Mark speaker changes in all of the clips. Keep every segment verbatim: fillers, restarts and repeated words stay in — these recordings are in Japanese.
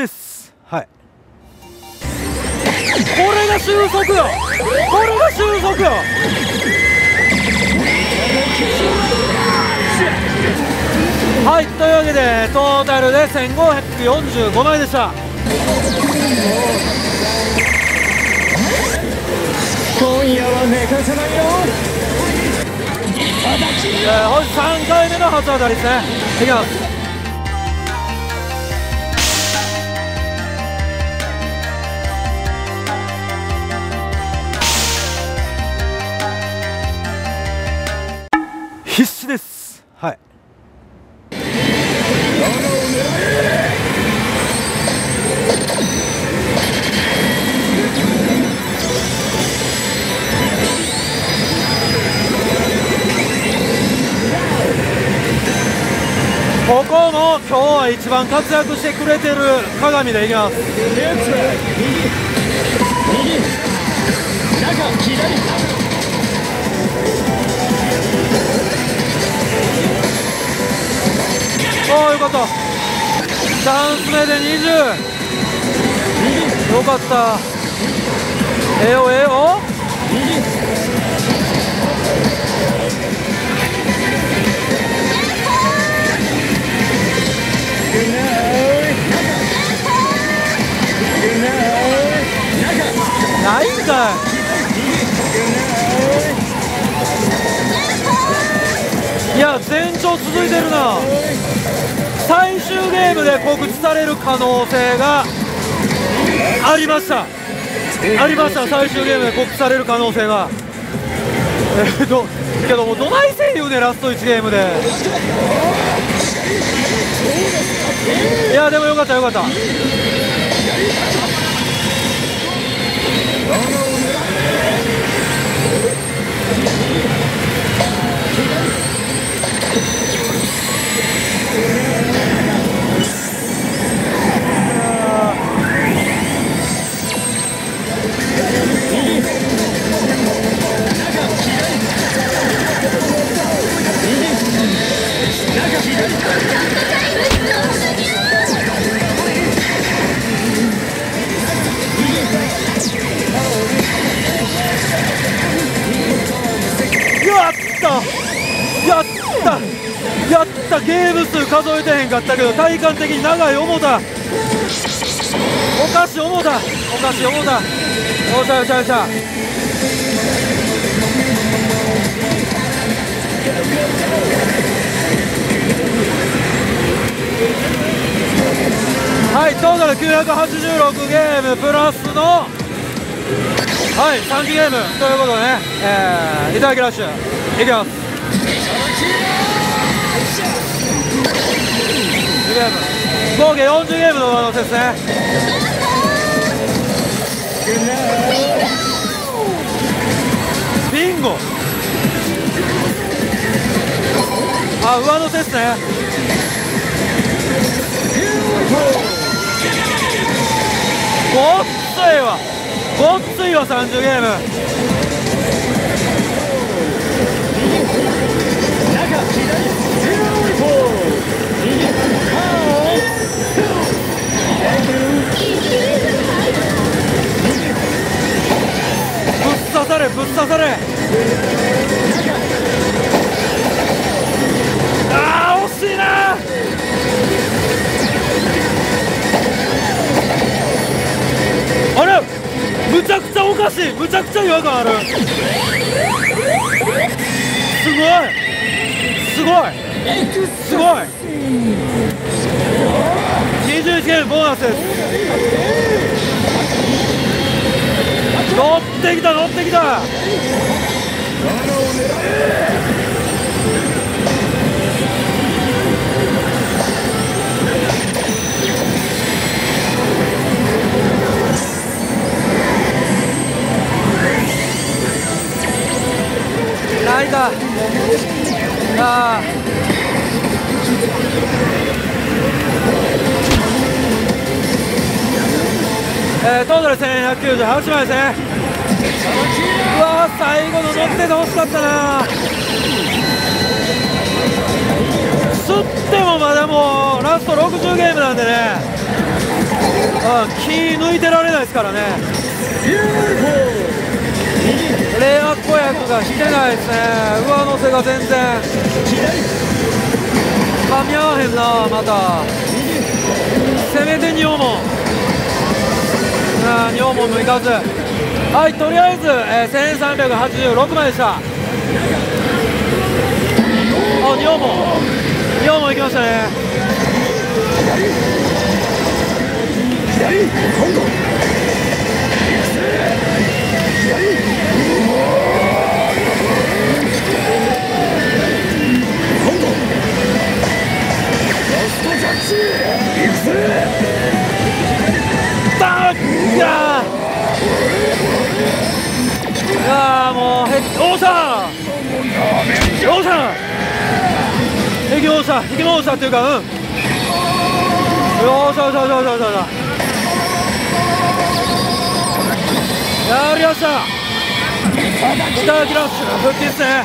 Speaker 1: です。はい、これが収束よ、これが収束よ。はい、というわけでトータルでせんごひゃくよんじゅうごまいでした。
Speaker 2: 今夜は寝かせないよ。
Speaker 1: えー、本日さんかいめの初当たりですね。いきます。必死です。はい、ここも今日は一番活躍してくれてる鏡でいきます。おー、よかった。チャンス目でにじゅう、よかった。ええよええよ。ないんかい。いや、全長続いてるな。最終ゲームで告知される可能性がありました、ありました。最終ゲームで告知される可能性が。えー、どけどもどないせん言うね、ラストいちゲームで。いや、でもよかったよかった。やったやったゲーム数数えてへんかったけど体感的に長い重た、おかし重た、おかし重た、おしゃおしゃおしゃ。はい、トータルきゅうひゃくはちじゅうろくゲームプラスのはいさんきゲームということでね、えー、いただきラッシュいきます。ゲーム合計よんじゅうゲームの上乗せですね。ビンゴ、あ、上乗せですね。ごっついわ、ごっついわ、さんじゅうゲーム。ぶっ刺されぶっ刺され。あー、惜しいな。あれ、むちゃくちゃおかしい、むちゃくちゃ違和感ある。すごいすごいすごい。にじゅういちゲームボーナスです。乗ってきた乗ってきた。泣いた。あー、えー、トータルせんひゃくきゅうじゅうはちまいですね。うわー、最後の乗ってて欲しかったな。吸ってもまだもうラストろくじゅうゲームなんでね、 気抜いてられないですからね。レア子役が引けないですね。上乗せが全然噛み合わへんな。またせめて仁王門、仁王門もいかず。はい、とりあえず、えー、せんさんびゃくはちじゅうろくまいでした。あ、仁王門仁王門いきましたね。だっやー、いやーもうへおーさんおーさん引き戻した引き戻したっていうか、うん、よーしよしよしよしよしよし、やりました。北秋ラッシュ復帰ですね。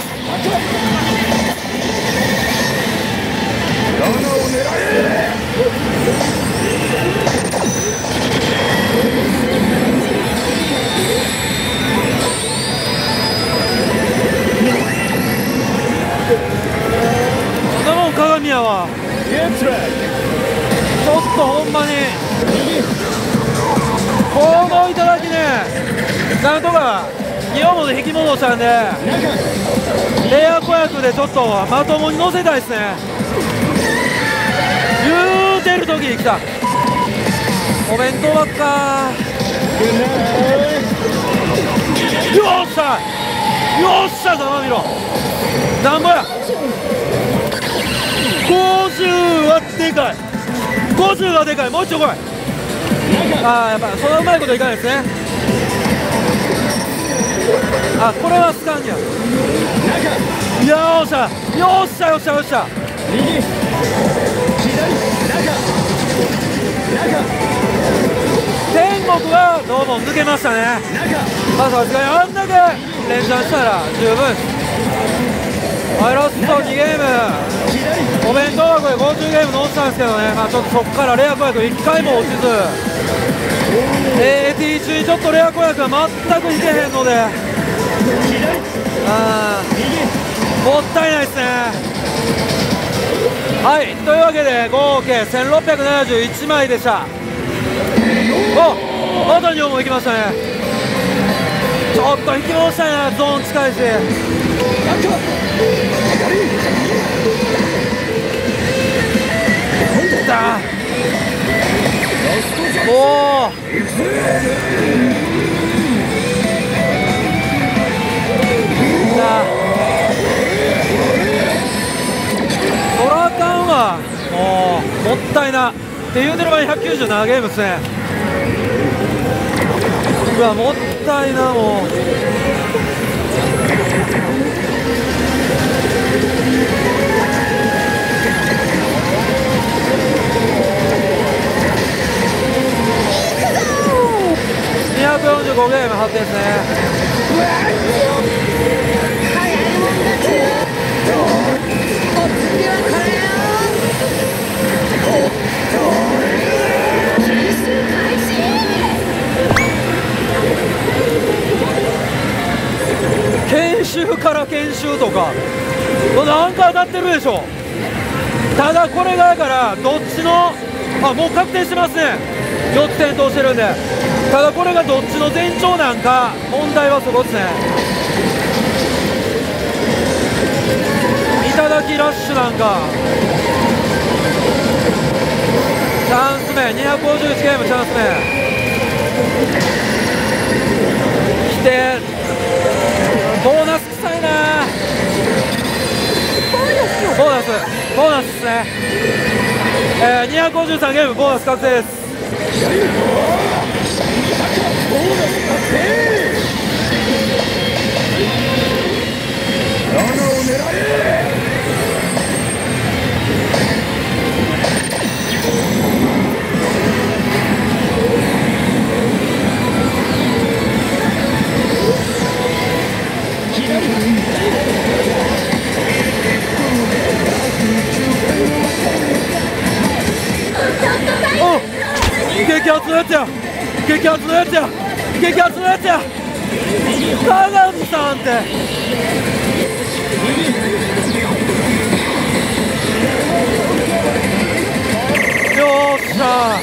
Speaker 1: そんなもん鏡やわ。ちょっとほんまにこのいただきね、なんとか仁王門で引き戻したんで、レア子役でちょっとまともに乗せたいですね。言うてる時に来たお弁当ばっか。よっしゃよっしゃ、ざまみろなんぼや。ごじゅうはでかい、ごじゅうはでかい、もう一丁来い。ああ、やっぱそんなうまいこといかないですね。あ、これはスカンニャ。よっしゃよっしゃよっしゃよっしゃ。天国はどうも抜けましたね。まあさすがにあんだけ連チャンしたら十分です。はい、ラストにゲームお弁当箱でごじゅうゲーム乗ってたんですけどね、まあ、ちょっとそこからレア子役いっかいも落ちず、 エーティー 中にちょっとレア子役が全く引けへんので、あもったいないですね。はい、というわけで合計せんろっぴゃくななじゅういちまいでした。おまた仁王門行きましたね。ちょっと引き戻したいな、ゾーン近いし。だおおそらあかんわ、もうもったいなって言うてる場合ひゃくきゅうじゅうななゲームですね。うわもったいな、もうにひゃくよんじゅうごゲーム発展ですね。研修から研修とかなんか当たってるでしょ。ただこれがだからどっちのあもう確定してますね。よっつ点灯してるんで、ただこれがどっちの前兆なんか問題はそこですね。いただきラッシュなんかチャンス目にひゃくごじゅういちゲームチャンス目来て、ボーナス臭いな。ボーナスボーナスですね。えー、にひゃくごじゅうさんゲームボーナス確定です。お激アツ圧のやつや激圧のやつや激圧のやつや鏡さんってよっしゃ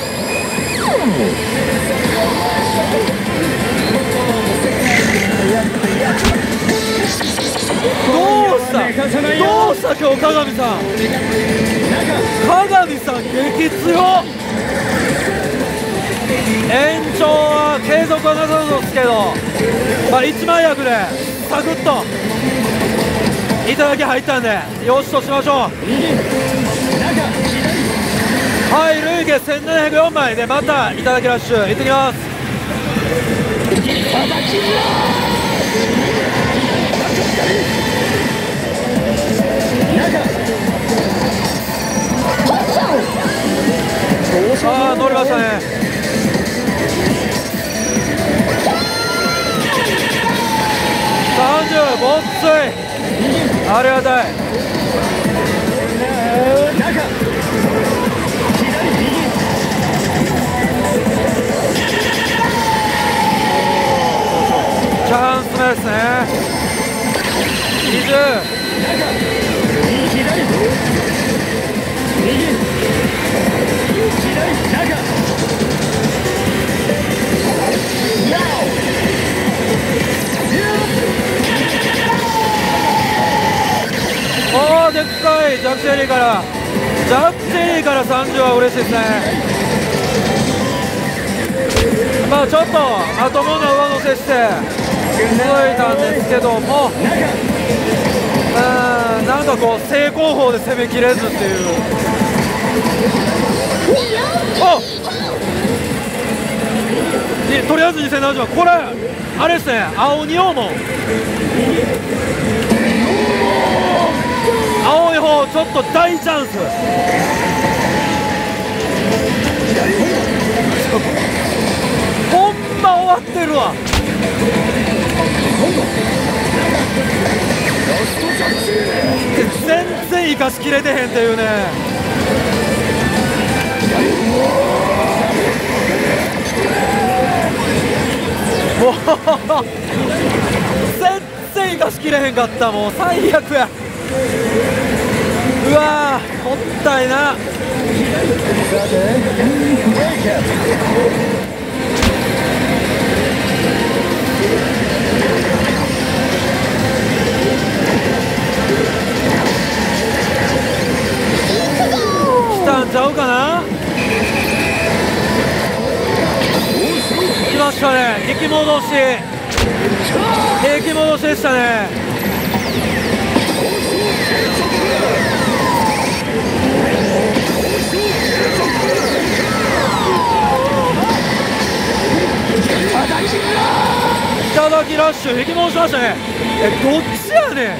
Speaker 1: どうしたどうした今日鏡さん鏡さん激強延長は継続はなさそうですけど、まあ、いちまい役でサクッといただき入ったんでよしとしましょう。はい、累計せんななひゃくよんまいでまたいただきラッシュいってきます。ああ乗りましたね。さんじゅうごっついありがたい。チャンス目ですね。にじゅうおーでっかいジャック・チェリーからジャック・チェリーからさんじゅうは嬉しいですね。まあちょっと後もの上乗せして続いたんですけども、うんなんかこう正攻法で攻めきれずっていう。おにとりあえずにせんななじゅうまんこれあれですね青仁王門青い方ちょっと大チャンス。ほんま終わってるわ。全然生かしきれてへんっていうね。もう全然生かしきれへんかった。もう最悪や。うわーもったいな。来たんちゃうかな。来ましたね。引き戻し引き戻しでしたね。いただきラッシュ引き戻しましたね。えどっちやね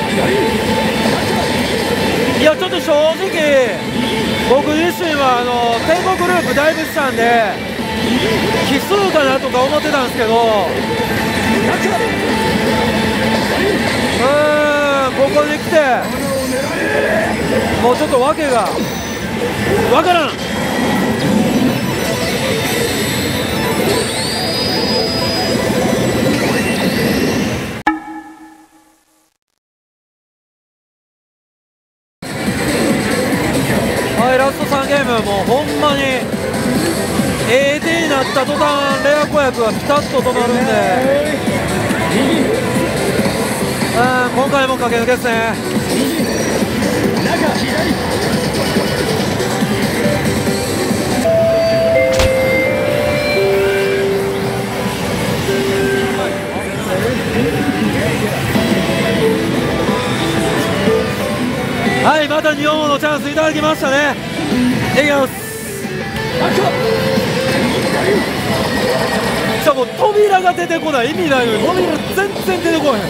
Speaker 1: ん。いやちょっと正直僕自身はあの天国グループだいぶしたんで奇数かなとか思ってたんですけど、うーんここに来てもうちょっと訳がわからん。はい、ラストさんゲームもうほんまに エーディー になった途端レア子役がピタッと止まるんで、うん今回も駆け抜けですね。はいまたにほんのチャンスいただきましたね。いきます。しかも扉が出てこない意味ないのに扉全然出てこない。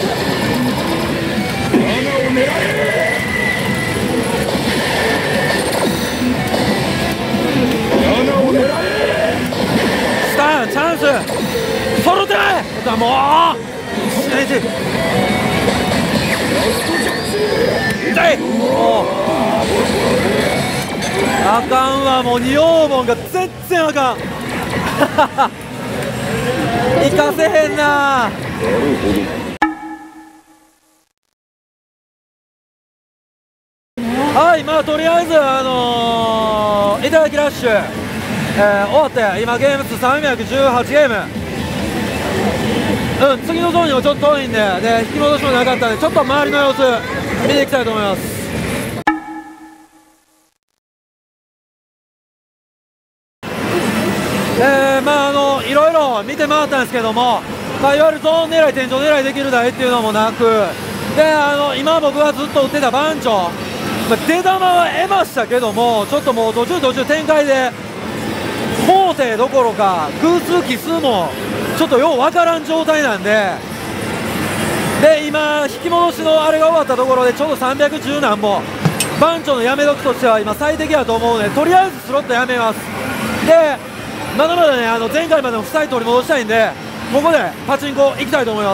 Speaker 1: スタンチャンスソロテだもうしないで痛い。もうあかんわもう仁王門が全然あかん。 行かせへんな。はい、まあとりあえずあのー、いただきラッシュ、えー、終わって今ゲーム数さんびゃくじゅうはちゲーム。うん、次のゾーンにもちょっと遠いんで、で引き戻しもなかったんで、ちょっと周りの様子見ていきたいと思います。えー、まああのいろいろ見て回ったんですけども、まあ、いわゆるゾーン狙い、天井狙いできる台っていうのもなく、であの今僕がずっと打ってた番長、まあ、出球は得ましたけども、ちょっともう途中途中展開で高低どころか偶数奇数もちょっとようわからん状態なんで、で今引き戻しのあれが終わったところでちょうどさんびゃくじゅう何本、番長のやめ時としては今最適だと思うので、とりあえずスロットやめます。でまだまだね、あの前回までの負債取り戻したいんで、ここでパチンコ行きたいと思います。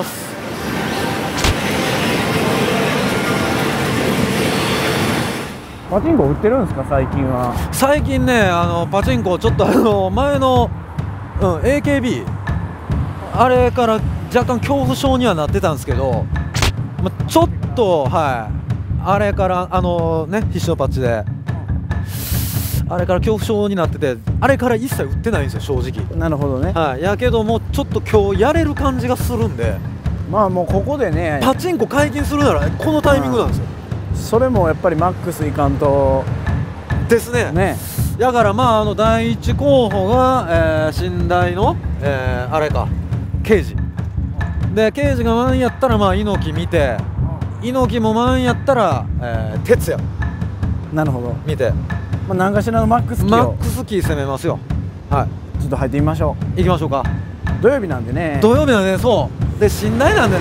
Speaker 2: パチンコ売ってるんですか最近は。
Speaker 1: 最近ね、あのパチンコちょっとあの前の、うん、エーケービー あれから若干恐怖症にはなってたんですけど、ま、ちょっとはいあれからあのね必勝パッチであれから恐怖症になってて、あれから一切売ってないんですよ正直。
Speaker 2: なるほどね。
Speaker 1: はい、やけどもちょっと今日やれる感じがするんで、
Speaker 2: まあもうここでね、
Speaker 1: パチンコ解禁するならこのタイミングなんですよ。
Speaker 2: それもやっぱりマックスいかんと
Speaker 1: ですね。
Speaker 2: ね。
Speaker 1: だからまああの第一候補が、えー、寝台の、えー、あれか刑事で、刑事が満やったらまあ猪木見て、猪木も満やったら、えー、哲也
Speaker 2: なるほど
Speaker 1: 見て、
Speaker 2: まあ何かしらのマックスキーを
Speaker 1: マックスキー攻めますよ。はい、
Speaker 2: ちょっと入ってみましょ
Speaker 1: 行きましょうか。
Speaker 2: う。土曜日なんでね。
Speaker 1: 土曜日なんで、そうで寝台なんでね、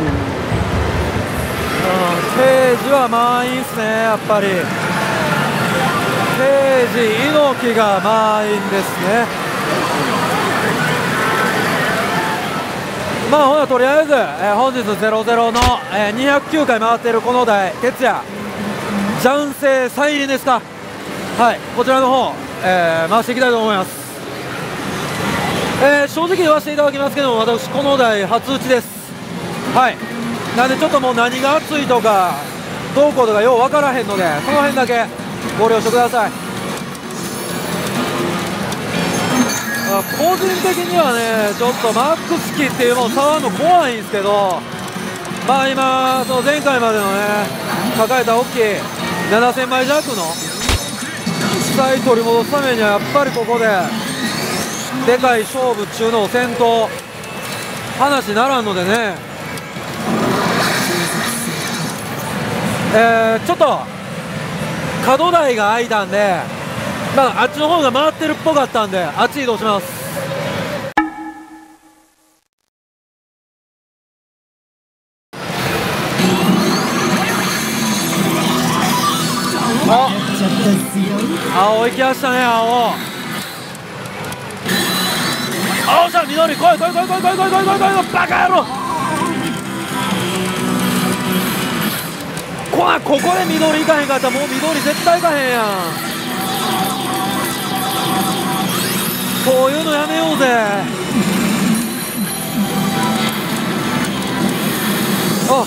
Speaker 1: うん、刑事は満員っすね。やっぱり刑事猪木が満員ですね。まあほなとりあえず、えー、本日ゼロゼロの、えー、にひゃくきゅうかい回っているこの台哲也雀聖再臨ですか。はい、こちらの方、えー、回していきたいと思います。えー、正直言わせていただきますけども、私この台初打ちです。はい、なんでちょっともう何が熱いとかどうこうとかよう分からへんので、その辺だけご了承ください。個人的にはね、ちょっとマックスキーっていうもの触るの怖いんですけど、まあ今その前回までのね抱えた大きいななせんまい弱の負債取り戻すためにはやっぱりここででかい勝負中の戦闘話にならんのでね、えー、ちょっと角台が空いたんで、まあ、あっちの方が回ってるっぽかったんであっち移動します。あ、青行きましたね。青青じゃ緑来い来い来い来い来い来い来い来い来いバカ野郎。こらここで緑いかへんかったらもう緑絶対いかへんやん。そういうのやめようぜ。あ、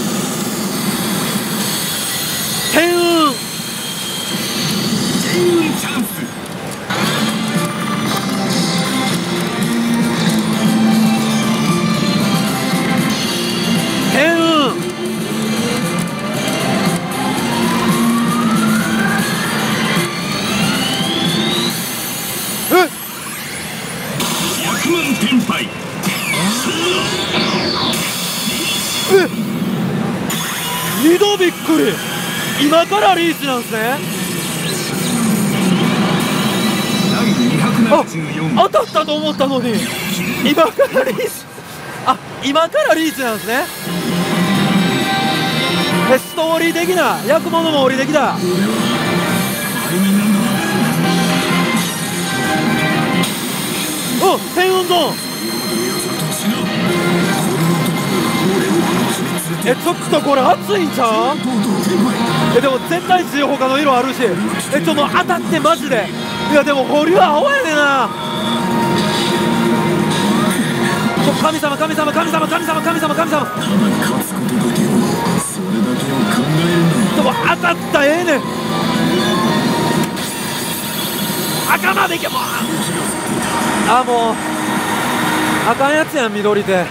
Speaker 1: 天運
Speaker 3: 天運チャンス。
Speaker 1: 天運えっ
Speaker 3: ひゃくまん天杯。
Speaker 1: えっ二度びっくり。今からリーチなんですね。あ、当たったと思ったのに今からリーチ。あ、今からリーチなんですね。え、ストーリー的な役物も降りてきた。お、天運ゾーン。え、ちょっとこれ熱いんちゃう？え、でも絶対強い他の色あるし、え、ちょっと当たってマジで。いやでも保留は青やでな。 神様神様神様神様神様神様。
Speaker 3: ただ勝つことだけを、それだけを考えるんだ。
Speaker 1: でも当たったらええねん。赤までいけもう。あもうあかんやつやん緑手。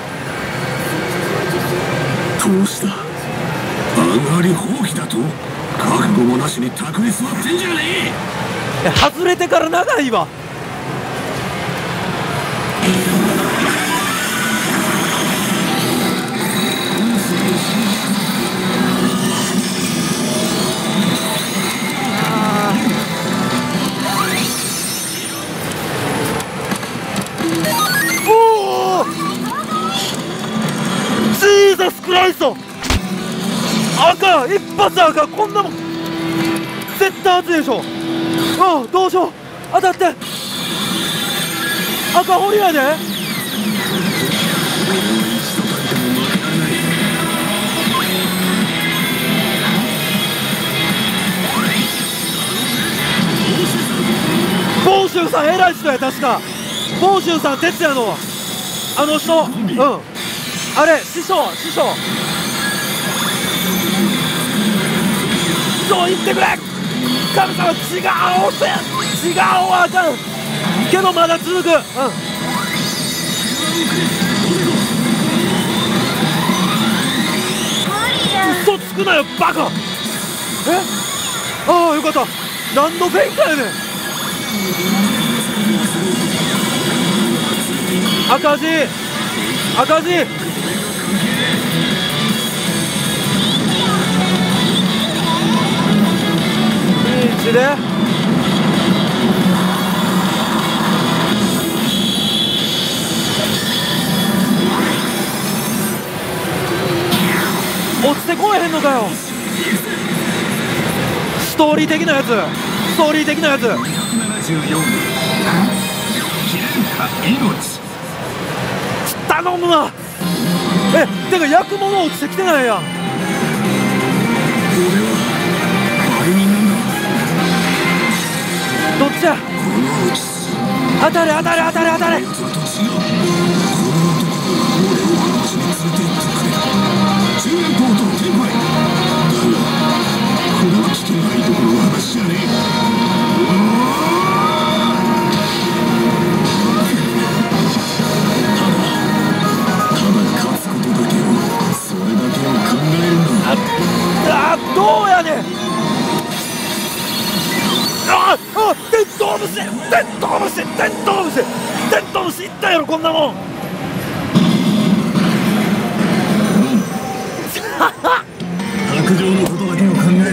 Speaker 3: どうした。上がり放棄だと。覚悟もなしに卓に座ってんじゃね
Speaker 1: え。外れてから長いわ。おおジーザスクライスト。赤一発赤、こんなもん絶対熱いでしょ。うん、どうしよう。当たって赤堀やで。房州さん偉い人や。確か房州さん哲也のあの人。うんあれ師匠師匠。そう言ってくれ神様。違うぜ違うわ。あかんけどまだ続く。うん嘘つくなよバカ。えああよかった。何の弁かやねん。赤字赤字。リーチで落ちてこえへんのかよ。ストーリー的なやつストーリー的なやつ。
Speaker 3: え。ひゃくななじゅうよん。記念か命。
Speaker 1: 頼むわ。えてか焼くもの落ちてきてないやん。
Speaker 3: 俺は売人なんだ。
Speaker 1: どっちや。
Speaker 3: このうち
Speaker 1: 当たれ当たれ当たれ当たれ。
Speaker 3: 奴らと違う。この男が俺をこの地に連れて行ってくれた。中連ポートの天杯だが、これは危険ないどころの話じゃねえ。
Speaker 1: ああどうやねん。ああテントウムシテントウムシテントウムシテントウムシいったやろこんなもん。
Speaker 3: 白状のことだけを考える。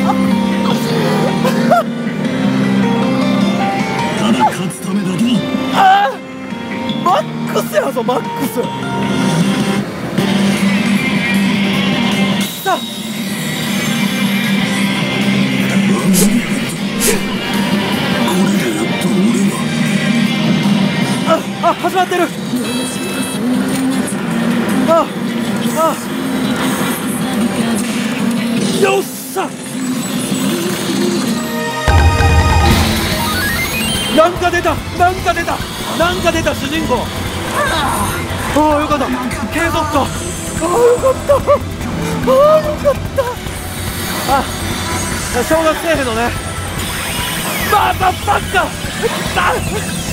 Speaker 3: ただ勝つためだけに。
Speaker 1: ああマックスやぞマックス。さあ
Speaker 3: これでやっと俺は。
Speaker 1: ああ始まってる。ああよっしゃ。なんか出たなんか出たなんか出た主人公。ああよかった継続か。ああよかったああよかった。あ小学生のねバーバッバッカ